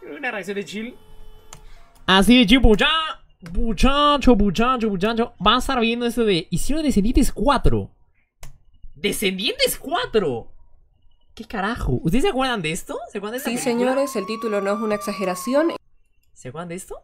Una reacción de chill. Así de chill, muchacho. Va a estar viendo esto de... Hicieron Descendientes 4. ¿Descendientes 4? ¿Qué carajo? ¿Ustedes se acuerdan de esto? ¿Se acuerdan de esta película? Señores, el título no es una exageración. ¿Se acuerdan de esto?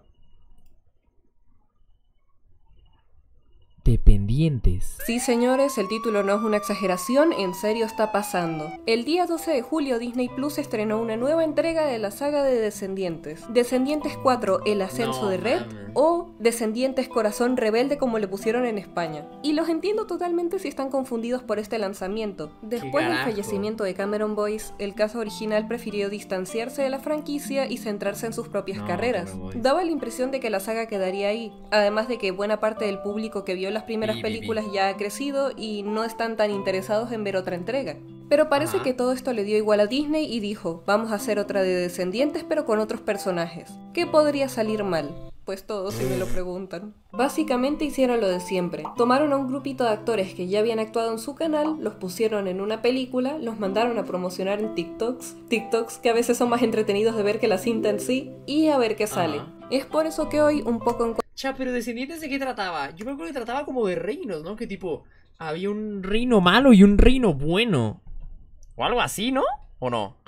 Dependientes. Sí, señores, el título no es una exageración, en serio está pasando. El día 12 de julio Disney Plus estrenó una nueva entrega de la saga de Descendientes. Descendientes 4, El ascenso de Red, o Descendientes Corazón Rebelde como le pusieron en España. Y los entiendo totalmente si están confundidos por este lanzamiento. Después del fallecimiento de Cameron Boyce, el caso original prefirió distanciarse de la franquicia y centrarse en sus propias carreras. Daba la impresión de que la saga quedaría ahí, además de que buena parte del público que vio las primeras películas ya ha crecido y no están tan interesados en ver otra entrega. Pero parece que todo esto le dio igual a Disney y dijo, vamos a hacer otra de Descendientes pero con otros personajes. ¿Qué podría salir mal? Pues todo, si me lo preguntan. Básicamente hicieron lo de siempre. Tomaron a un grupito de actores que ya habían actuado en su canal, los pusieron en una película, los mandaron a promocionar en TikToks que a veces son más entretenidos de ver que la cinta en sí, y a ver qué sale. Es por eso que hoy, un poco en... Pero ¿Descendientes de qué trataba? Yo me acuerdo que trataba como de reinos, ¿no? Que tipo, había un reino malo y un reino bueno. O algo así, ¿no? ¿O no?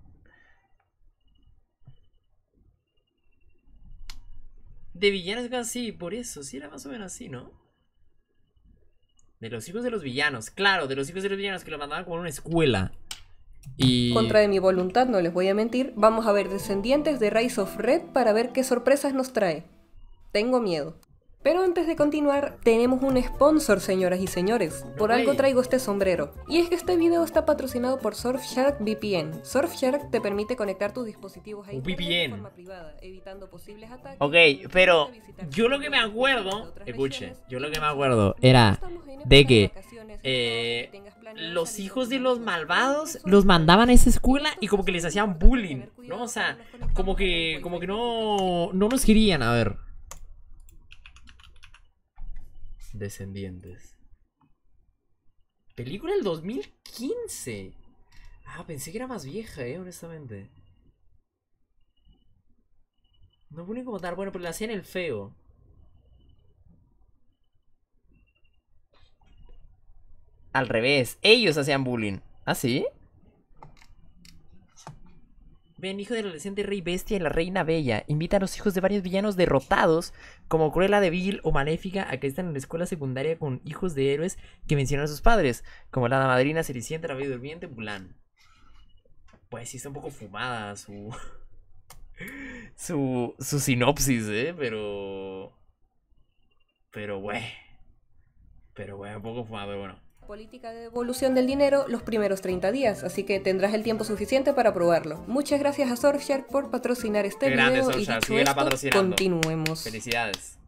De villanos así, por eso, sí era más o menos así, ¿no? De los hijos de los villanos, claro, de los hijos de los villanos que lo mandaban como a una escuela. Y... Contra de mi voluntad, no les voy a mentir, vamos a ver Descendientes de Rise of Red para ver qué sorpresas nos trae. Tengo miedo. Pero antes de continuar, tenemos un sponsor, señoras y señores. Por algo traigo este sombrero. Y es que este video está patrocinado por Surfshark VPN. Surfshark te permite conectar tus dispositivos a internet de forma privada, evitando posibles ataques. Ok, pero yo lo que me acuerdo, escuche, yo lo que me acuerdo era de que los hijos de los malvados los mandaban a esa escuela y como que les hacían bullying, ¿no? O sea, como que no nos querían, a ver. Descendientes. Película del 2015. Ah, pensé que era más vieja, honestamente. No ponen como tal, bueno, pero le hacían el feo. Al revés, ellos hacían bullying. ¿Ah, sí? Ven, hijo del adolescente rey bestia y la reina bella. Invita a los hijos de varios villanos derrotados, como Cruella de Vil o Maléfica, a que estén en la escuela secundaria con hijos de héroes que mencionan a sus padres, como la Hada Madrina, Cenicienta, la Bella Durmiente, Mulan. Pues sí está un poco fumada su sinopsis, pero un poco fumada, pero bueno. Política de devolución del dinero los primeros 30 días, así que tendrás el tiempo suficiente para probarlo. Muchas gracias a Surfshark por patrocinar este video Surfshark, y dicho esto, continuemos. Felicidades.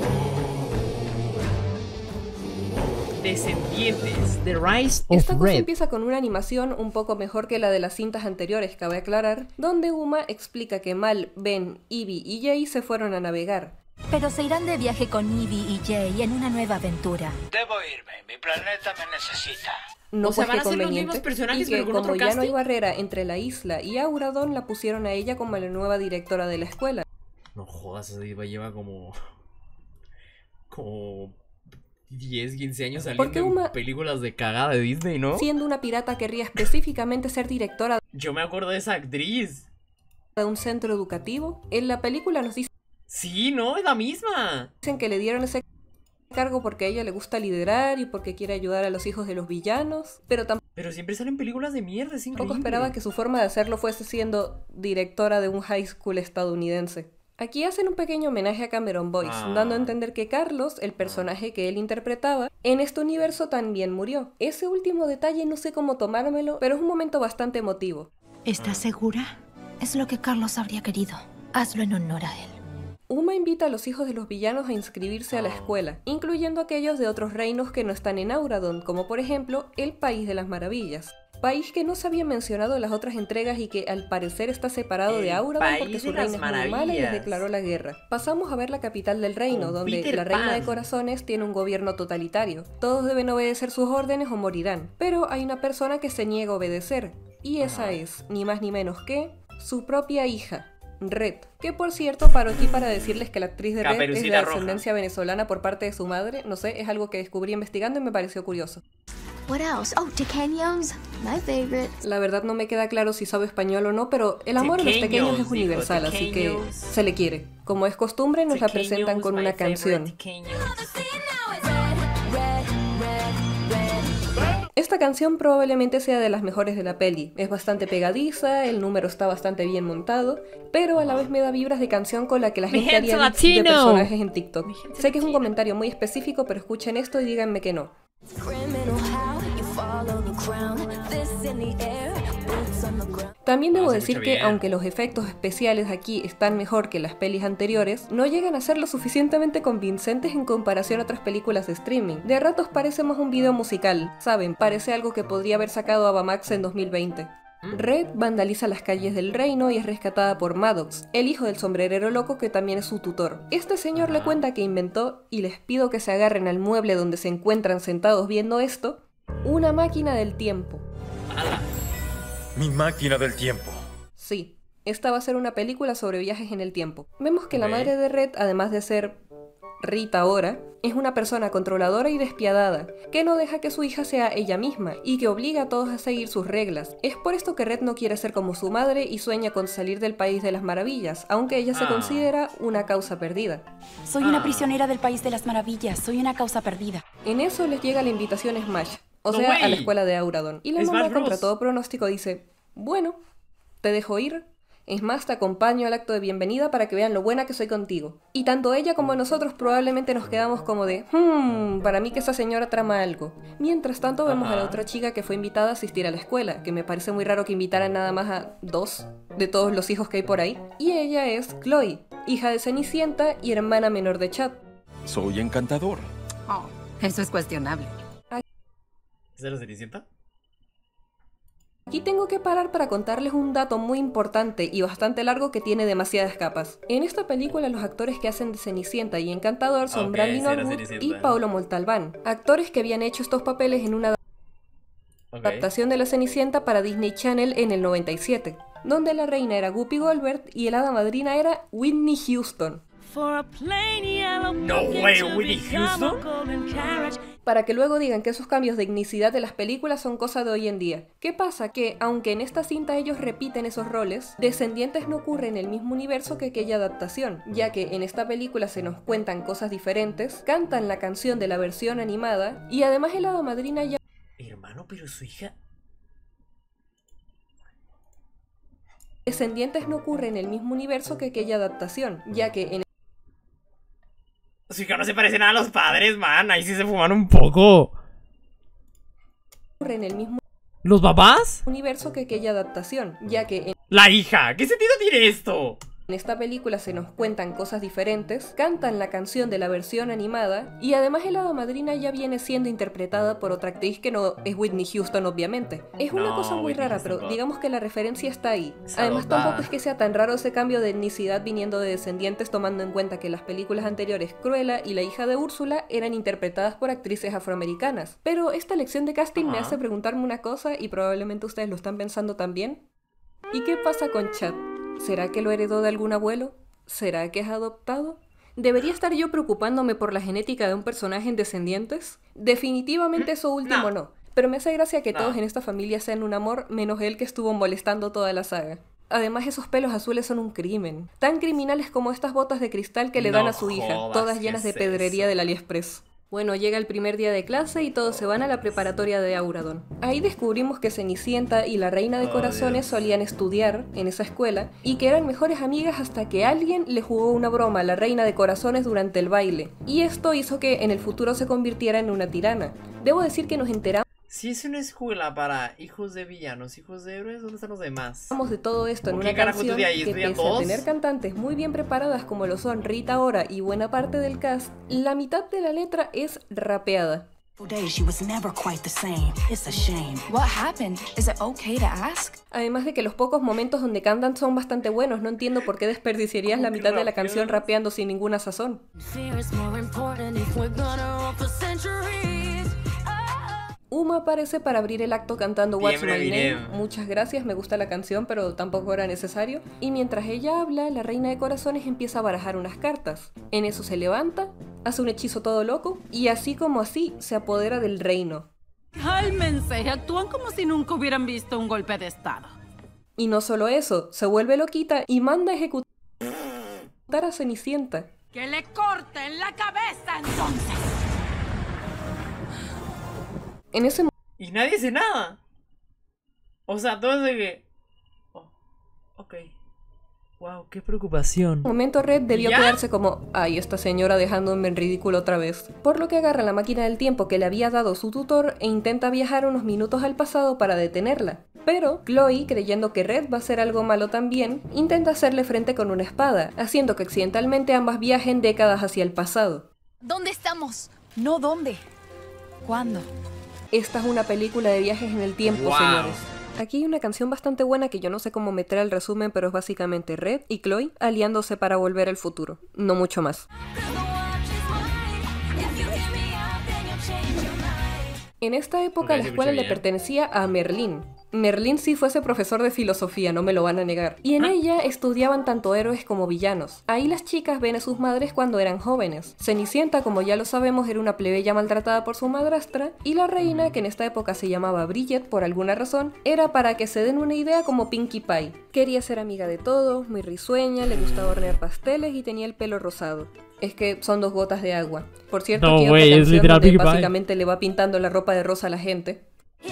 Descendientes, The Rise of Esta cosa Red. empieza con una animación un poco mejor que la de las cintas anteriores, cabe aclarar, donde Uma explica que Mal, Ben, Ivy y Jay se fueron a navegar. Pero se irán de viaje con Ivy y Jay en una nueva aventura. Debo irme, mi planeta me necesita. No, o sea, pues van que a ser los conveniente, mismos personajes, y que pero con como otro ya no hay casting. barrera entre la isla y Auradon, la pusieron a ella como la nueva directora de la escuela. No jodas, esa diva lleva como 10, 15 años saliendo en películas de cagada de Disney, ¿no? Siendo una pirata querría específicamente ser directora Yo me acuerdo de esa actriz. de un centro educativo. En la película nos Sí, no, es la misma. dicen que le dieron ese cargo porque a ella le gusta liderar y porque quiere ayudar a los hijos de los villanos, pero Pero siempre salen películas de mierda, es increíble. tampoco esperaba que su forma de hacerlo fuese siendo directora de un high school estadounidense. Aquí hacen un pequeño homenaje a Cameron Boyce, dando a entender que Carlos, el personaje que él interpretaba, en este universo también murió. Ese último detalle no sé cómo tomármelo, pero es un momento bastante emotivo. ¿Estás segura? Es lo que Carlos habría querido. Hazlo en honor a él. Uma invita a los hijos de los villanos a inscribirse a la escuela, incluyendo aquellos de otros reinos que no están en Auradon, como por ejemplo el País de las Maravillas. País que no se había mencionado en las otras entregas y que al parecer está separado de Auradon porque su reina es muy mala y les declaró la guerra. Pasamos a ver la capital del reino, donde la reina de corazones tiene un gobierno totalitario. Todos deben obedecer sus órdenes o morirán, pero hay una persona que se niega a obedecer, y esa es, ni más ni menos que, su propia hija. Red, que por cierto paro aquí para decirles que la actriz de Red es de Caperucita Roja. descendencia venezolana por parte de su madre. No sé, es algo que descubrí investigando y me pareció curioso. What else? Oh, tequeños, my favorite. La verdad no me queda claro si sabe español o no, pero el amor a los pequeños es Tequeños, universal, dijo, así que tequeños. se le quiere. Como es costumbre, nos la presentan con una canción. Esta canción probablemente sea de las mejores de la peli. Es bastante pegadiza, el número está bastante bien montado, pero a la vez me da vibras de canción con la que la Mi gente gente haría edits de latino. personajes en TikTok. Mi gente Sé que es un latino. comentario muy específico, pero escuchen esto y díganme que no. También debo Se decir escucha que, bien. aunque los efectos especiales aquí están mejor que las pelis anteriores, no llegan a ser lo suficientemente convincentes en comparación a otras películas de streaming. De ratos parece más un video musical, ¿saben? Parece algo que podría haber sacado Avamax en 2020. Red vandaliza las calles del reino y es rescatada por Maddox, el hijo del sombrerero loco que también es su tutor. Este señor le cuenta que inventó, y les pido que se agarren al mueble donde se encuentran sentados viendo esto, una máquina del tiempo. Mi máquina del tiempo. Sí, esta va a ser una película sobre viajes en el tiempo. Vemos que la Ok. madre de Red, además de ser Rita ahora, es una persona controladora y despiadada, que no deja que su hija sea ella misma y que obliga a todos a seguir sus reglas. Es por esto que Red no quiere ser como su madre y sueña con salir del País de las Maravillas, aunque ella se considera una causa perdida. Soy una prisionera del País de las Maravillas, soy una causa perdida. En eso les llega la invitación Smash, o No sea, a way. la escuela de Auradon. Y la Smash mamá, Bros. contra todo pronóstico, dice, bueno, te dejo ir. Es más, te acompaño al acto de bienvenida para que vean lo buena que soy contigo. Y tanto ella como nosotros probablemente nos quedamos como de, para mí que esa señora trama algo. Mientras tanto vemos a la otra chica que fue invitada a asistir a la escuela, que me parece muy raro que invitaran nada más a 2 de todos los hijos que hay por ahí. Y ella es Chloe, hija de Cenicienta y hermana menor de Chad. Soy encantador. Oh, eso es cuestionable. ¿Es de la Cenicienta? Aquí tengo que parar para contarles un dato muy importante y bastante largo que tiene demasiadas capas. En esta película los actores que hacen de Cenicienta y Encantador son Ok, Brandon sí, era Norwood Cenicienta. y Paulo Montalbán, actores que habían hecho estos papeles en una Ok. adaptación de La Cenicienta para Disney Channel en el 97, donde la reina era Guppy Goldberg y el hada madrina era Whitney Houston. No way, Whitney Houston. Para que luego digan que esos cambios de etnicidad de las películas son cosa de hoy en día. ¿Qué pasa? Que, aunque en esta cinta ellos repiten esos roles, Descendientes no ocurre en el mismo universo que aquella adaptación, ya que en esta película se nos cuentan cosas diferentes, cantan la canción de la versión animada, y además el hada madrina ya Hermano, pero su hija... Descendientes no ocurre en el mismo universo que aquella adaptación, ya que en Su hija no se parece nada a los padres, man. Ahí sí se fuman un poco. ocurre en el mismo ¿Los papás? universo que aquella adaptación, ya que La hija. ¿Qué sentido tiene esto? en esta película se nos cuentan cosas diferentes, cantan la canción de la versión animada, y además el hada madrina ya viene siendo interpretada por otra actriz que no es Whitney Houston, obviamente. Es una No, cosa muy Whitney rara, Houston, pero God. digamos que la referencia está ahí. Esa Además bondad. tampoco es que sea tan raro ese cambio de etnicidad viniendo de Descendientes, tomando en cuenta que las películas anteriores Cruella y la hija de Úrsula eran interpretadas por actrices afroamericanas. Pero esta elección de casting me Ajá. hace preguntarme una cosa, y probablemente ustedes lo están pensando también. ¿Y qué pasa con Chad? ¿Será que lo heredó de algún abuelo? ¿Será que es adoptado? ¿Debería estar yo preocupándome por la genética de un personaje en Descendientes? Definitivamente eso último no. Pero me hace gracia que No. todos en esta familia sean un amor, menos él que estuvo molestando toda la saga. Además, esos pelos azules son un crimen. Tan criminales como estas botas de cristal que le dan No a su hija, jodas, todas ¿qué llenas de es pedrería eso? del AliExpress. Bueno, llega el primer día de clase y todos se van a la preparatoria de Auradon. Ahí descubrimos que Cenicienta y la Reina de Oh, Corazones Dios. solían estudiar en esa escuela y que eran mejores amigas hasta que alguien le jugó una broma a la Reina de Corazones durante el baile. Y esto hizo que en el futuro se convirtiera en una tirana. Debo decir que nos enteramos Si es una escuela para hijos de villanos, hijos de héroes, ¿dónde están los demás? de todo esto en ¿Por una qué carajo canción estudia ahí? que ¿Estudian pese a todos? tener cantantes muy bien preparadas como lo son Rita Ora y buena parte del cast, la mitad de la letra es rapeada. Days she was never quite the same. It's a shame. What happened? Is it okay to ask? Además de que los pocos momentos donde cantan son bastante buenos, no entiendo por qué desperdiciarías la ¿Cómo que mitad de la rapean? canción rapeando sin ninguna sazón. Uma aparece para abrir el acto cantando What's Tiembla My el Name. video. Muchas gracias, me gusta la canción, pero tampoco era necesario. Y mientras ella habla, la reina de corazones empieza a barajar unas cartas. En eso se levanta, hace un hechizo todo loco, y así como así se apodera del reino. Cálmense, actúan como si nunca hubieran visto un golpe de estado. Y no solo eso, se vuelve loquita y manda a ejecutar a Cenicienta. ¡Que le corten la cabeza entonces! En ese Y nadie hace nada. O sea, todo es de que... Oh, ok. Wow, qué preocupación. momento Red debió ¿Ya? quedarse como, ay, esta señora dejándome en ridículo otra vez. Por lo que agarra la máquina del tiempo que le había dado su tutor e intenta viajar unos minutos al pasado para detenerla. Pero Chloe, creyendo que Red va a hacer algo malo también, intenta hacerle frente con una espada, haciendo que accidentalmente ambas viajen décadas hacia el pasado. ¿Dónde estamos? No, ¿dónde? ¿Cuándo? Esta es una película de viajes en el tiempo, Wow. señores. Aquí hay una canción bastante buena que yo no sé cómo meter al resumen, pero es básicamente Red y Chloe aliándose para volver al futuro. No mucho más. En esta época Ok, la se escuela escucha le bien. pertenecía a Merlín. Merlín sí fuese profesor de filosofía, no me lo van a negar. Y en ella estudiaban tanto héroes como villanos. Ahí las chicas ven a sus madres cuando eran jóvenes. Cenicienta, como ya lo sabemos, era una plebeya maltratada por su madrastra. Y la reina, que en esta época se llamaba Bridget por alguna razón, era, para que se den una idea, como Pinkie Pie. Quería ser amiga de todos, muy risueña, le gustaba hornear pasteles y tenía el pelo rosado. Es que son dos gotas de agua. Por cierto, No, aquí hay güey, otra es canción literal donde Pinkie Pie. básicamente le va pintando la ropa de rosa a la gente.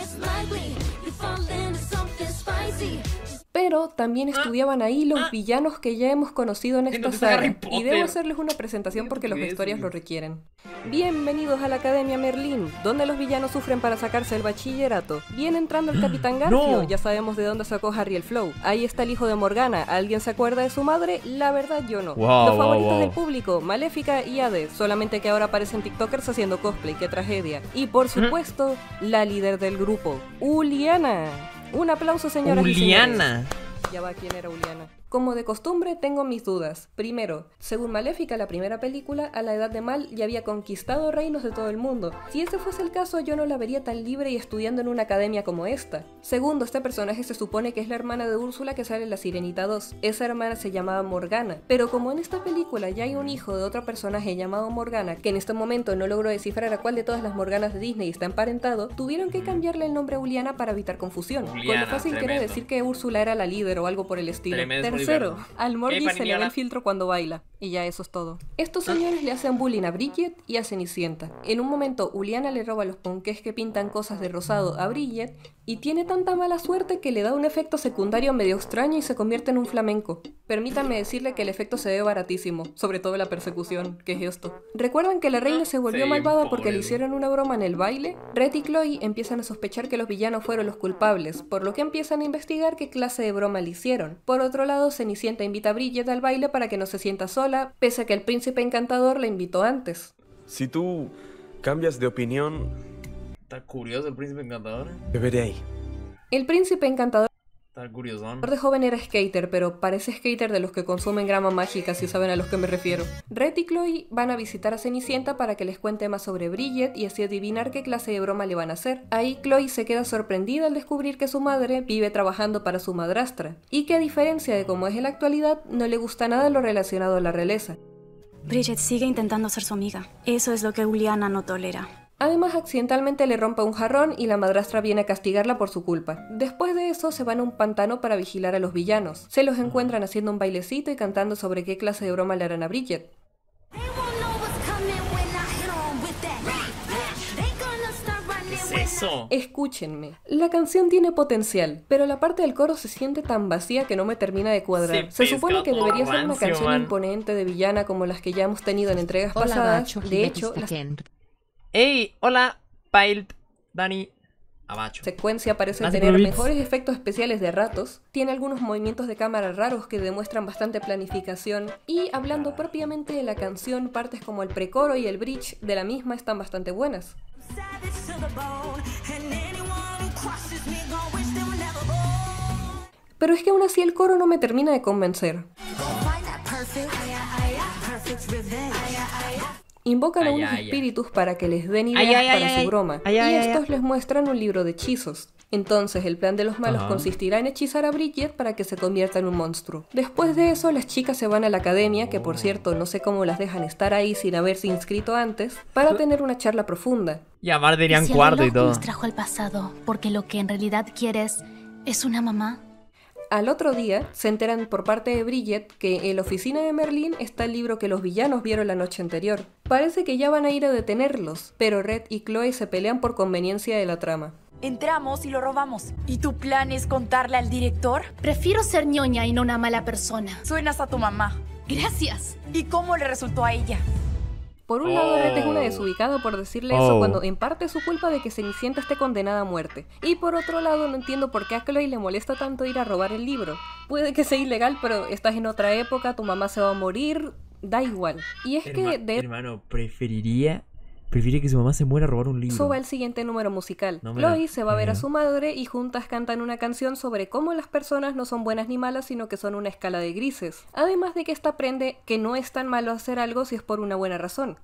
Pero también estudiaban ahí los villanos que ya hemos conocido en Siento esta que es Harry saga. Y Potter. debo hacerles una presentación porque los ¿Qué es, vestuarios güey? lo requieren. Bienvenidos a la Academia Merlín, donde los villanos sufren para sacarse el bachillerato. Viene entrando el Capitán Garfio, No. ya sabemos de dónde sacó Harry el Flow. Ahí está el hijo de Morgana, ¿alguien se acuerda de su madre? La verdad yo no. Wow, Los favoritos wow. del público, Maléfica y Hades, solamente que ahora aparecen TikTokers haciendo cosplay, qué tragedia. Y por supuesto, la líder del grupo, Uliana. Un aplauso, señoras y señores. Uliana. Ya va, ¿quién era Uliana? Como de costumbre, tengo mis dudas. Primero, según Maléfica, la primera película, a la edad de Mal ya había conquistado reinos de todo el mundo. Si ese fuese el caso, yo no la vería tan libre y estudiando en una academia como esta. Segundo, este personaje se supone que es la hermana de Úrsula que sale en La Sirenita 2. Esa hermana se llamaba Morgana. Pero como en esta película ya hay un hijo de otro personaje llamado Morgana, que en este momento no logró descifrar a cuál de todas las Morganas de Disney está emparentado, tuvieron que cambiarle el nombre a Uliana para evitar confusión. Con Uliana, lo fácil que era tremendo. decir que Úrsula era la líder o algo por el estilo. Tremendo. Tercero, al Morgy se le ve Niñana. el filtro cuando baila. Y ya eso es todo. Estos señores le hacen bullying a Bridget y a Cenicienta. En un momento, Uliana le roba los ponqués que pintan cosas de rosado a Bridget y tiene tanta mala suerte que le da un efecto secundario medio extraño y se convierte en un flamenco. Permítanme decirle que el efecto se ve baratísimo, sobre todo la persecución, que es esto. ¿Recuerdan que la reina se volvió Sí, malvada porque pobre. le hicieron una broma en el baile? Red y Chloe empiezan a sospechar que los villanos fueron los culpables, por lo que empiezan a investigar qué clase de broma le hicieron. Por otro lado, Cenicienta invita a Bridget al baile para que no se sienta sola, pese a que el príncipe encantador la invitó antes. Si tú cambias de opinión, Está curioso el príncipe encantador. te veré ahí. El príncipe encantador Está curiosón. de joven era skater, pero parece skater de los que consumen grama mágica, si saben a los que me refiero. Red y Chloe van a visitar a Cenicienta para que les cuente más sobre Bridget y así adivinar qué clase de broma le van a hacer. Ahí Chloe se queda sorprendida al descubrir que su madre vive trabajando para su madrastra, y que a diferencia de como es en la actualidad, no le gusta nada lo relacionado a la realeza. Bridget sigue intentando ser su amiga. Eso es lo que Uliana no tolera. Además, accidentalmente le rompe un jarrón y la madrastra viene a castigarla por su culpa. Después de eso, se van a un pantano para vigilar a los villanos. Se los encuentran haciendo un bailecito y cantando sobre qué clase de broma le harán a Bridget. ¿Qué es eso? Escúchenme, la canción tiene potencial, pero la parte del coro se siente tan vacía que no me termina de cuadrar. Se supone que debería ser una rancio, canción man. imponente de villana como las que ya hemos tenido en entregas Hola, pasadas. Bacho. De hecho, la ¡Ey! Hola, Pailt, Dani, Abacho. secuencia parece Gracias tener por bits. mejores efectos especiales de ratos, tiene algunos movimientos de cámara raros que demuestran bastante planificación, y hablando propiamente de la canción, partes como el precoro y el bridge de la misma están bastante buenas. Pero es que aún así el coro no me termina de convencer. Invocan a unos espíritus para que les den ideas para su broma. Y estos les muestran un libro de hechizos. Entonces el plan de los malos consistirá en hechizar a Bridget para que se convierta en un monstruo. Después de eso, las chicas se van a la academia, que por cierto no sé cómo las dejan estar ahí sin haberse inscrito antes, para tener una charla profunda. Y amar tenían cuarto y todo. Nos trajo al pasado porque lo que en realidad quieres es una mamá. Al otro día, se enteran por parte de Bridget que en la oficina de Merlín está el libro que los villanos vieron la noche anterior. Parece que ya van a ir a detenerlos, pero Red y Chloe se pelean por conveniencia de la trama. Entramos y lo robamos. ¿Y tu plan es contarle al director? Prefiero ser ñoña y no una mala persona. Suenas a tu mamá. Gracias. ¿Y cómo le resultó a ella? Por un lado, Red es una desubicada por decirle eso cuando en parte es su culpa de que Cenicienta esté condenada a muerte. Y por otro lado, no entiendo por qué a Chloe le molesta tanto ir a robar el libro. Puede que sea ilegal, pero estás en otra época, tu mamá se va a morir, da igual. Y es que hermano, prefiere que su mamá se muera a robar un libro. Eso va el siguiente número musical. Chloe se va a ver a su madre y juntas cantan una canción sobre cómo las personas no son buenas ni malas, sino que son una escala de grises. Además de que esta aprende que no es tan malo hacer algo si es por una buena razón.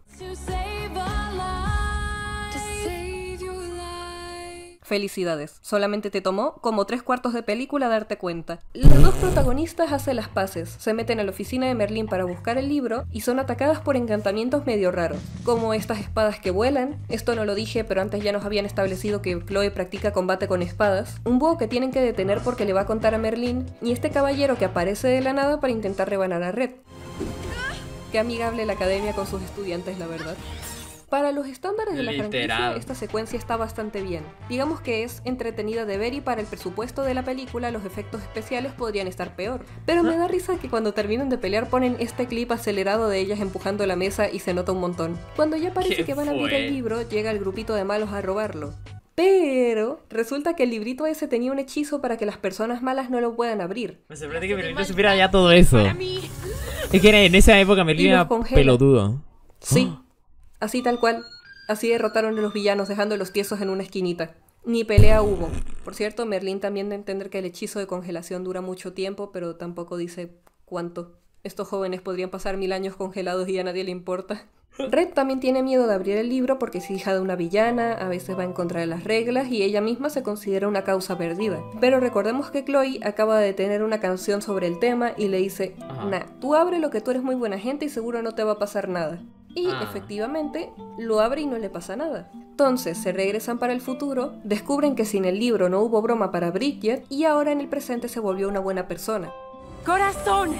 Felicidades, solamente te tomó como 3/4 de película darte cuenta. Los dos protagonistas hacen las paces, se meten a la oficina de Merlín para buscar el libro y son atacadas por encantamientos medio raros, como estas espadas que vuelan, esto no lo dije pero antes ya nos habían establecido que Chloe practica combate con espadas, un búho que tienen que detener porque le va a contar a Merlín y este caballero que aparece de la nada para intentar rebanar a Red. Qué amigable la academia con sus estudiantes, la verdad. Para los estándares de la franquicia, esta secuencia está bastante bien. Digamos que es entretenida de ver y para el presupuesto de la película los efectos especiales podrían estar peor. Pero me da risa que cuando terminan de pelear ponen este clip acelerado de ellas empujando la mesa y se nota un montón. Cuando ya parece que van a abrir el libro, llega el grupito de malos a robarlo. Pero resulta que el librito ese tenía un hechizo para que las personas malas no lo puedan abrir. Me sorprende que Merlín no supiera ya todo eso. Es que en esa época Merlín era pelotudo. Sí. Así tal cual, así derrotaron a los villanos dejándolos tiesos en una esquinita. Ni pelea hubo. Por cierto, Merlín también da a entender que el hechizo de congelación dura mucho tiempo, pero tampoco dice cuánto. Estos jóvenes podrían pasar 1000 años congelados y a nadie le importa. Red también tiene miedo de abrir el libro porque es hija de una villana, a veces va en contra de las reglas y ella misma se considera una causa perdida. Pero recordemos que Chloe acaba de tener una canción sobre el tema y le dice, nah, tú abre lo que tú eres muy buena gente y seguro no te va a pasar nada. Y efectivamente lo abre y no le pasa nada. Entonces se regresan para el futuro, descubren que sin el libro no hubo broma para Bridget y ahora en el presente se volvió una buena persona. ¡Corazones!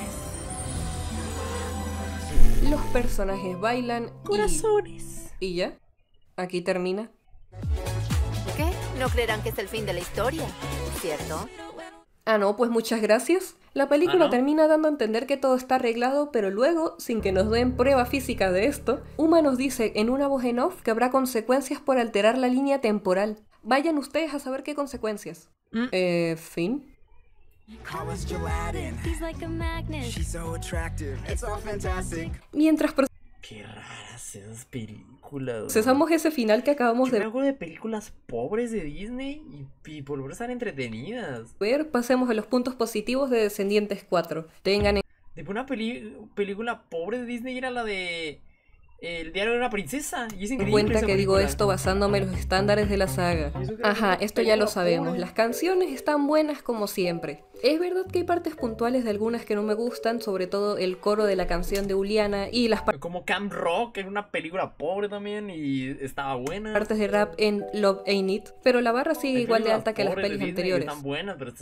Los personajes bailan ¡corazones! ¿Y ya? ¿Aquí termina? ¿Qué? No creerán que es el fin de la historia, ¿cierto? Ah, no, pues muchas gracias. La película termina dando a entender que todo está arreglado, pero luego, sin que nos den prueba física de esto, Uma nos dice en una voz en off que habrá consecuencias por alterar la línea temporal. Vayan ustedes a saber qué consecuencias. Fin. Mientras qué raras esas películas. procesamos ese final que acabamos de ver. Algo de películas pobres de Disney y por lo menos están entretenidas. Pasemos a los puntos positivos de Descendientes 4. Tengan de una película pobre de Disney era la de El diario de una princesa. Y es increíble. Cuenta que digo esto basándome en los estándares de la saga. Ajá, esto ya lo sabemos. Las canciones están buenas como siempre. Es verdad que hay partes puntuales de algunas que no me gustan, sobre todo el coro de la canción de Uliana y las como Camp Rock, era una película pobre también y estaba buena. Partes de rap en Love Ain't It, pero la barra sigue igual de alta que las pelis anteriores. Están buenas, pero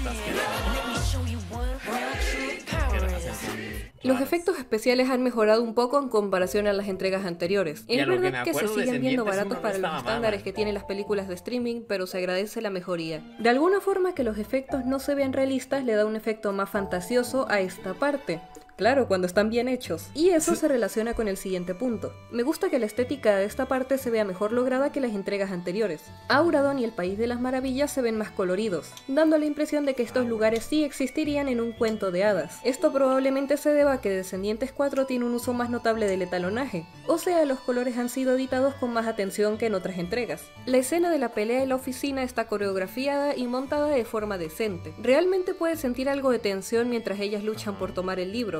los efectos especiales han mejorado un poco en comparación a las entregas anteriores. Es verdad que se siguen viendo baratos para los estándares que tienen las películas de streaming, pero se agradece la mejoría. De alguna forma que los efectos no se vean realistas le da un efecto más fantasioso a esta parte. Claro, cuando están bien hechos. Y eso se relaciona con el siguiente punto. Me gusta que la estética de esta parte se vea mejor lograda que las entregas anteriores. Auradon y el País de las Maravillas se ven más coloridos, dando la impresión de que estos lugares sí existirían en un cuento de hadas. Esto probablemente se deba a que Descendientes 4 tiene un uso más notable del etalonaje, o sea, los colores han sido editados con más atención que en otras entregas. La escena de la pelea en la oficina está coreografiada y montada de forma decente. Realmente puedes sentir algo de tensión mientras ellas luchan por tomar el libro,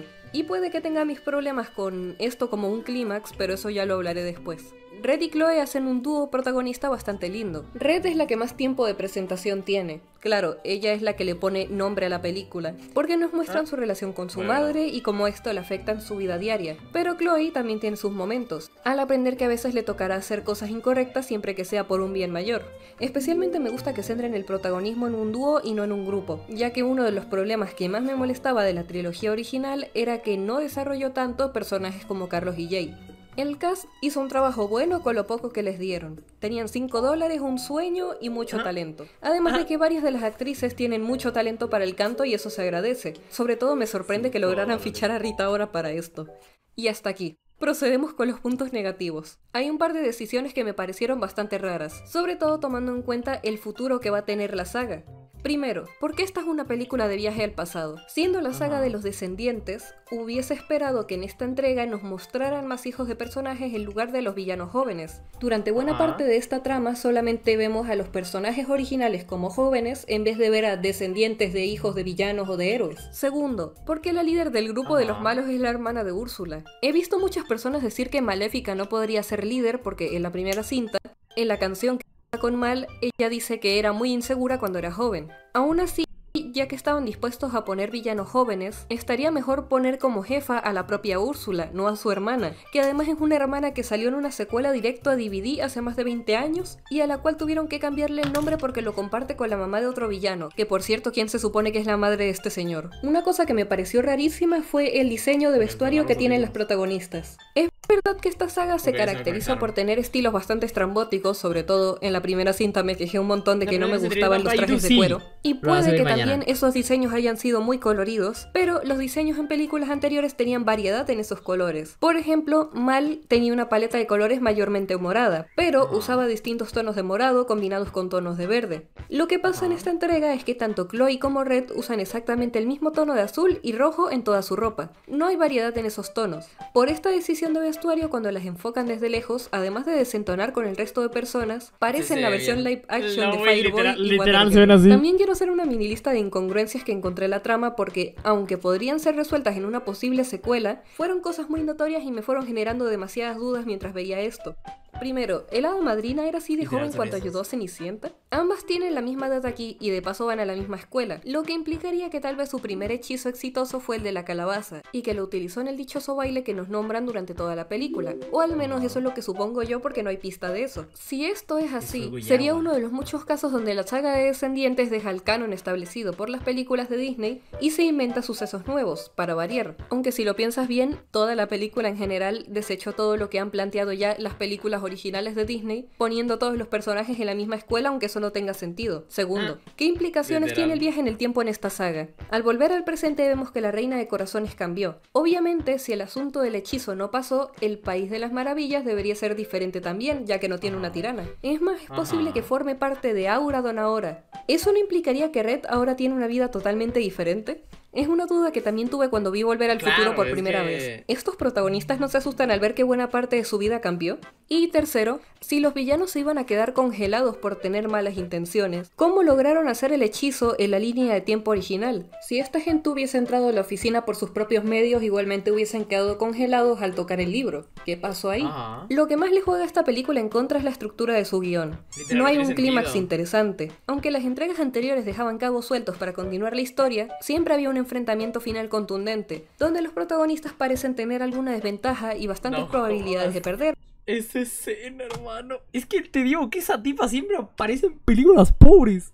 Y puede que tenga mis problemas con esto como un clímax, pero eso ya lo hablaré después. Red y Chloe hacen un dúo protagonista bastante lindo. Red es la que más tiempo de presentación tiene. Claro, ella es la que le pone nombre a la película, porque nos muestran su relación con su madre y cómo esto le afecta en su vida diaria. Pero Chloe también tiene sus momentos, al aprender que a veces le tocará hacer cosas incorrectas siempre que sea por un bien mayor. Especialmente me gusta que centren el protagonismo en un dúo y no en un grupo, ya que uno de los problemas que más me molestaba de la trilogía original era que no desarrolló tanto personajes como Carlos y Jay. El cast hizo un trabajo bueno con lo poco que les dieron. Tenían $5, un sueño y mucho talento. Además de que varias de las actrices tienen mucho talento para el canto y eso se agradece. Sobre todo me sorprende que lograran fichar a Rita Ora para esto. Y hasta aquí. Procedemos con los puntos negativos. Hay un par de decisiones que me parecieron bastante raras, sobre todo tomando en cuenta el futuro que va a tener la saga. Primero, ¿por qué esta es una película de viaje al pasado? Siendo la saga de los descendientes, hubiese esperado que en esta entrega nos mostraran más hijos de personajes en lugar de los villanos jóvenes. Durante buena parte de esta trama solamente vemos a los personajes originales como jóvenes en vez de ver a descendientes de hijos de villanos o de héroes. Segundo, ¿por qué la líder del grupo de los malos es la hermana de Úrsula? He visto muchas personas decir que Maléfica no podría ser líder porque en la primera cinta, en la canción que con Mal, ella dice que era muy insegura cuando era joven. Aún así, ya que estaban dispuestos a poner villanos jóvenes, estaría mejor poner como jefa a la propia Úrsula, no a su hermana, que además es una hermana que salió en una secuela directo a DVD hace más de 20 años y a la cual tuvieron que cambiarle el nombre porque lo comparte con la mamá de otro villano, que por cierto, ¿quién se supone que es la madre de este señor? Una cosa que me pareció rarísima fue el diseño de vestuario que tienen las protagonistas. Es verdad que esta saga se caracteriza por tener estilos bastante estrambóticos, sobre todo en la primera cinta me quejé un montón de que no me gustaban los trajes de cuero, y puede que también esos diseños hayan sido muy coloridos, pero los diseños en películas anteriores tenían variedad en esos colores. Por ejemplo, Mal tenía una paleta de colores mayormente morada, pero usaba distintos tonos de morado combinados con tonos de verde. Lo que pasa en esta entrega es que tanto Chloe como Red usan exactamente el mismo tono de azul y rojo en toda su ropa. No hay variedad en esos tonos. Por esta decisión de vestuario, cuando las enfocan desde lejos, además de desentonar con el resto de personas, parecen la versión live action de Fireball y Wonder Girl. También quiero hacer una mini lista de incongruencias que encontré en la trama porque, aunque podrían ser resueltas en una posible secuela, fueron cosas muy notorias y me fueron generando demasiadas dudas mientras veía esto. Primero, ¿el hada madrina era así de joven cuando ayudó a Cenicienta? Ambas tienen la misma edad aquí y de paso van a la misma escuela, lo que implicaría que tal vez su primer hechizo exitoso fue el de la calabaza, y que lo utilizó en el dichoso baile que nos nombran durante toda la película, o al menos eso es lo que supongo yo porque no hay pista de eso. Si esto es así, sería uno de los muchos casos donde la saga de Descendientes deja el canon establecido por las películas de Disney y se inventa sucesos nuevos, para variar, aunque si lo piensas bien, toda la película en general desechó todo lo que han planteado ya las películas originales de Disney, poniendo a todos los personajes en la misma escuela aunque eso no tenga sentido. Segundo, ¿qué implicaciones tiene el viaje en el tiempo en esta saga? Al volver al presente vemos que la Reina de Corazones cambió. Obviamente, si el asunto del hechizo no pasó, el País de las Maravillas debería ser diferente también, ya que no tiene una tirana. Es más, es posible que forme parte de Aura Donaora. ¿Eso no implicaría que Red ahora tiene una vida totalmente diferente? Es una duda que también tuve cuando vi Volver al Futuro por primera vez. ¿Estos protagonistas no se asustan al ver que buena parte de su vida cambió? Y tercero, si los villanos se iban a quedar congelados por tener malas intenciones, ¿cómo lograron hacer el hechizo en la línea de tiempo original? Si esta gente hubiese entrado a la oficina por sus propios medios, igualmente hubiesen quedado congelados al tocar el libro. ¿Qué pasó ahí? Lo que más le juega a esta película en contra es la estructura de su guión. No hay un clímax interesante. Aunque las entregas anteriores dejaban cabos sueltos para continuar la historia, siempre había un enfrentamiento final contundente, donde los protagonistas parecen tener alguna desventaja y bastantes probabilidades de perder. Esa escena, hermano. Es que te digo que esa tipa siempre aparece en películas pobres.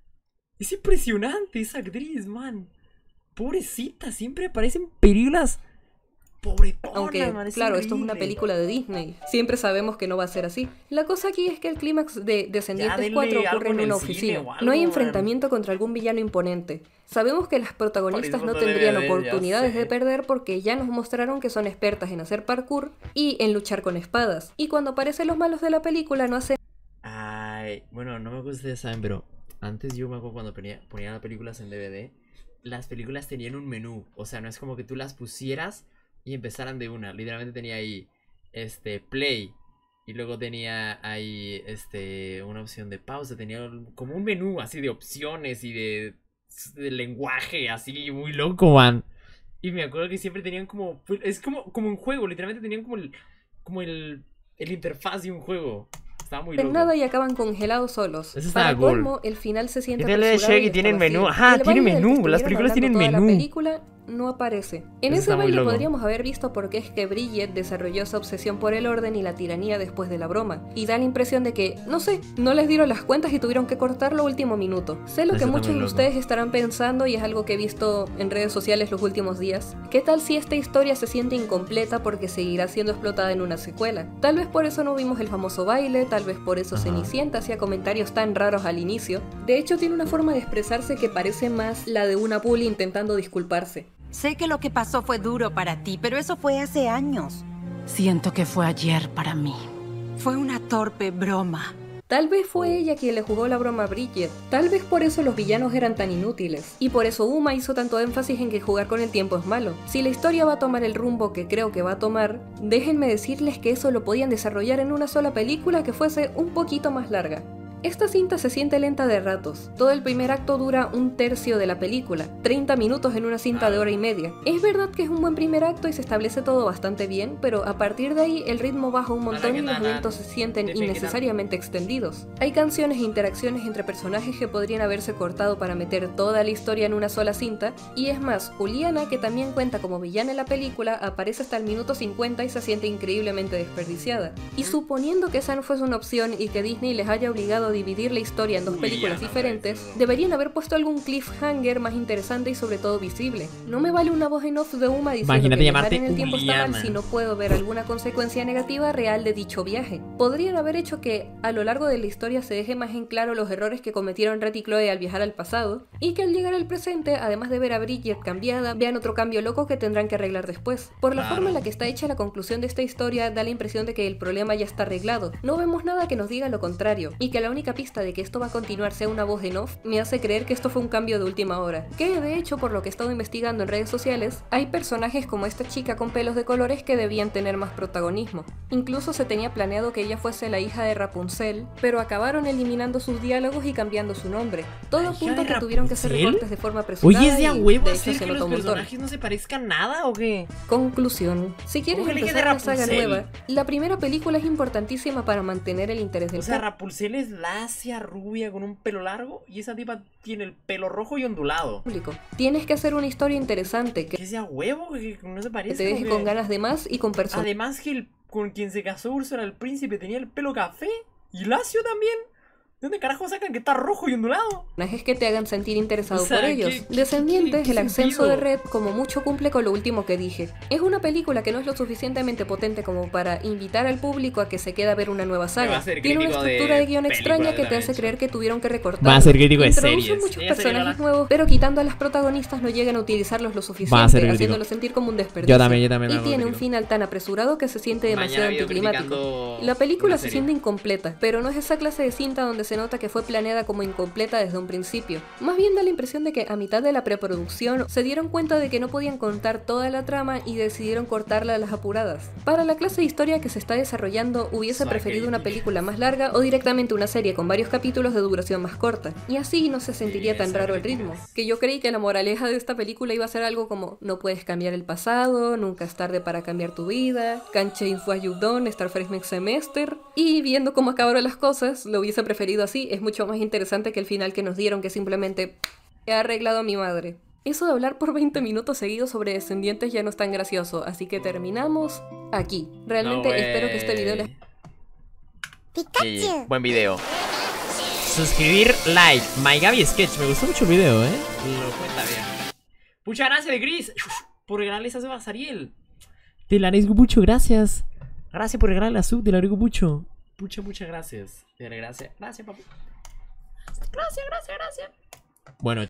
Es impresionante esa actriz, man. Pobrecita, siempre aparece en películas pobretona. Aunque, man, claro, increíble. esto es una película de Disney. Siempre sabemos que no va a ser así. La cosa aquí es que el clímax de Descendientes 4 ocurre en una oficina. No hay enfrentamiento contra algún villano imponente. Sabemos que las protagonistas no tendrían oportunidades de perder porque ya nos mostraron que son expertas en hacer parkour y en luchar con espadas. Y cuando aparecen los malos de la película no hacen... Ay, bueno, no me acuerdo si ustedes saben, pero antes yo me acuerdo cuando ponía las películas en DVD, las películas tenían un menú. O sea, no es como que tú las pusieras y empezaran de una. Literalmente tenía ahí play. Y luego tenía ahí una opción de pausa. Tenía como un menú así de opciones y de lenguaje así muy loco, man. Y me acuerdo que siempre tenían como... Es como un juego, literalmente tenían como el interfaz de un juego. Estaba muy loco. Nada y acaban congelados solos. Eso Para estaba colmo, el final se siente apresurado y tiene menú. Ajá, tiene menú. Las películas tienen menú. La película no aparece. En Eso ese está muy baile loco. podríamos haber visto por qué es que Bridget desarrolló esa obsesión por el orden y la tiranía después de la broma. Y da la impresión de que, no sé, no les dieron las cuentas y tuvieron que cortarlo a último minuto. Sé lo Eso que está muchos muy de loco. ustedes estarán pensando y es algo que he visto en redes sociales los últimos días. ¿Qué tal si esta historia se siente incompleta porque seguirá siendo explotada en una secuela? Tal vez por eso no vimos el famoso baile, tal vez por eso Cenicienta hacía comentarios tan raros al inicio. De hecho, tiene una forma de expresarse que parece más la de una bully intentando disculparse. Sé que lo que pasó fue duro para ti, pero eso fue hace años. Siento que fue ayer para mí. Fue una torpe broma. Tal vez fue ella quien le jugó la broma a Bridget. Tal vez por eso los villanos eran tan inútiles. Y por eso Uma hizo tanto énfasis en que jugar con el tiempo es malo. Si la historia va a tomar el rumbo que creo que va a tomar, déjenme decirles que eso lo podían desarrollar en una sola película que fuese un poquito más larga. Esta cinta se siente lenta de ratos. Todo el primer acto dura un tercio de la película, 30 minutos en una cinta de hora y media. Es verdad que es un buen primer acto y se establece todo bastante bien, pero a partir de ahí el ritmo baja un montón y los eventos se sienten innecesariamente extendidos. Hay canciones e interacciones entre personajes que podrían haberse cortado para meter toda la historia en una sola cinta, y es más, Uliana, que también cuenta como villana en la película, aparece hasta el minuto 50 y se siente increíblemente desperdiciada. Y suponiendo que esa no fuese una opción y que Disney les haya obligado a dividir la historia en dos películas diferentes, deberían haber puesto algún cliffhanger más interesante y sobre todo visible. No me vale una voz en off de Uma diciendo Imagínate que viajar llamarte en el tiempo está mal Uliana. si no puedo ver alguna consecuencia negativa real de dicho viaje. Podrían haber hecho que a lo largo de la historia se deje más en claro los errores que cometieron Rhett y Chloe al viajar al pasado, y que al llegar al presente, además de ver a Bridget cambiada, vean otro cambio loco que tendrán que arreglar después. Por la forma en la que está hecha la conclusión de esta historia, da la impresión de que el problema ya está arreglado. No vemos nada que nos diga lo contrario, y que la única pista de que esto va a continuar sea una voz en off, me hace creer que esto fue un cambio de última hora. Que de hecho, por lo que he estado investigando en redes sociales, hay personajes como esta chica con pelos de colores que debían tener más protagonismo. Incluso se tenía planeado que ella fuese la hija de Rapunzel, pero acabaron eliminando sus diálogos y cambiando su nombre. Todo apunta a que tuvieron que hacer recortes de forma apresurada. Oye, ¿es de a y huevo de hecho hacer se que nota los un montón. personajes no se parezcan nada o qué? Conclusión. Si quieres ¿Cómo que le empezar queda una saga Rapunzel? nueva, la primera película es importantísima para mantener el interés del O sea, público. Rapunzel es lacia, rubia, con un pelo largo, y esa tipa tiene el pelo rojo y ondulado. Tienes que hacer una historia interesante que ¿Que sea huevo? ¿Que no se te parece? deje ¿o qué? con ganas de más y con personajes. Además que con quien se casó Úrsula el príncipe tenía el pelo café y lacio también. ¿De dónde carajo sacan que está rojo y ondulado? Personajes que te hagan sentir interesado O sea, por ellos. ¿qué Descendientes, el ascenso sentido? de Red, como mucho cumple con lo último que dije. Es una película que no es lo suficientemente potente como para invitar al público a que se quede a ver una nueva Va saga. a ser Tiene una crítico de estructura de guión películas extraña de que te Da hace Vinci. creer que tuvieron que recortar. Va a ser crítico de Introducen series. muchos Ella sería personajes la- nuevos, pero quitando a las protagonistas no llegan a utilizarlos lo suficiente, Va a ser crítico. haciéndolo sentir como un desperdicio. Yo también me y hago tiene un crítico. final tan apresurado que se siente demasiado Mañana video anticlimático. criticando La película una se serie. siente incompleta, pero no es esa clase de cinta donde se nota que fue planeada como incompleta desde un principio. Más bien da la impresión de que a mitad de la preproducción se dieron cuenta de que no podían contar toda la trama y decidieron cortarla a las apuradas. Para la clase de historia que se está desarrollando, hubiese preferido una película más larga o directamente una serie con varios capítulos de duración más corta. Y así no se sentiría tan raro el ritmo. Que yo creí que la moraleja de esta película iba a ser algo como: no puedes cambiar el pasado, nunca es tarde para cambiar tu vida, can't change what you've done, start fresh next semester. Y viendo cómo acabaron las cosas, lo hubiese preferido así. Es mucho más interesante que el final que nos dieron, que simplemente he arreglado a mi madre. Eso de hablar por 20 minutos seguidos sobre Descendientes ya no es tan gracioso, así que terminamos aquí. Realmente espero que este video les... Sí, buen video. Suscribir, like. My Gaby Sketch. Me gustó mucho el video, Lo cuenta bien. Muchas gracias de Gris por regalarle esa sub a Sariel. Te la agradezco mucho, gracias. Gracias por regalarle la sub, te la agradezco mucho. Muchas gracias. Gracias, papi. Gracias. Bueno,